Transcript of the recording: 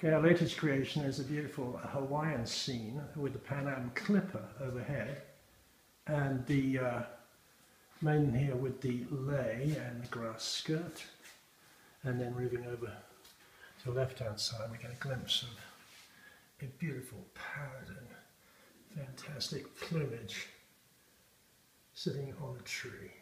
Okay, our latest creation is a beautiful Hawaiian scene with the Panam clipper overhead and the maiden here with the lei and the grass skirt, and then moving over to the left hand side we get a glimpse of a beautiful pattern, fantastic plumage sitting on a tree.